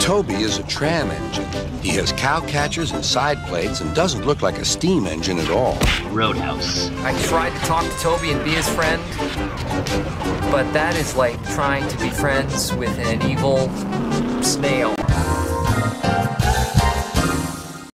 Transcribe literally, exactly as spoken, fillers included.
Toby is a tram engine. He has cow catchers and side plates and doesn't look like a steam engine at all. Roadhouse. I tried to talk to Toby and be his friend, but that is like trying to be friends with an evil snail.